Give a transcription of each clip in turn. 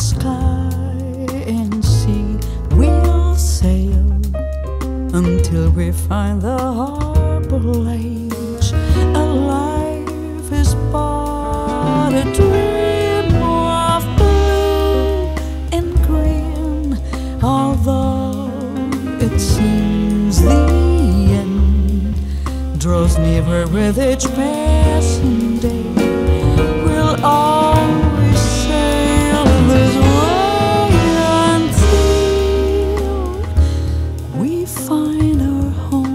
sky and sea we'll sail until we find the harbor lights. A life is but a dream of blue and green, although it seems the end draws nearer with each passing day. We'll always sail this way until we find our home.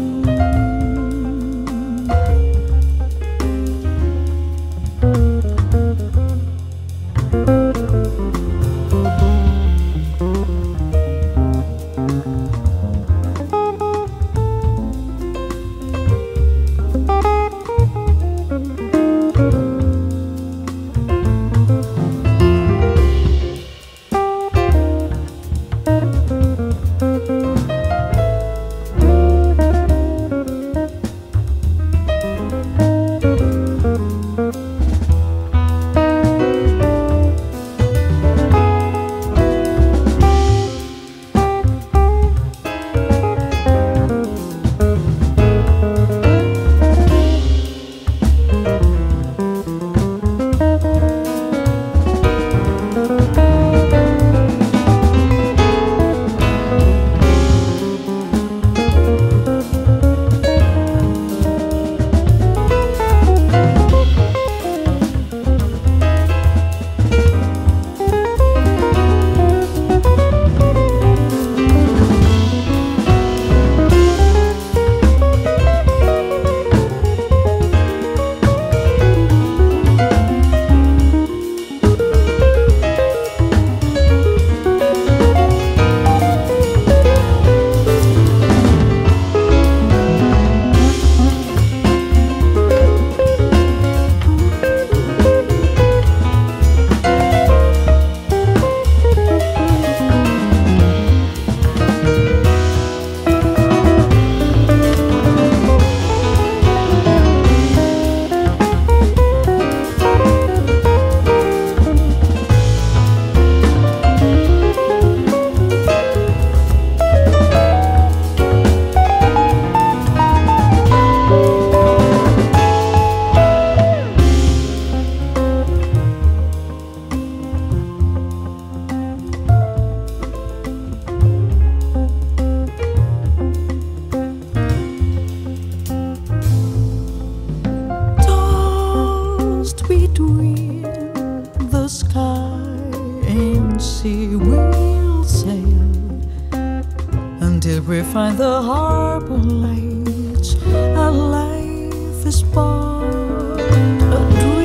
Between the sky and sea we'll sail until we find the harbor lights. Our life is but a dream.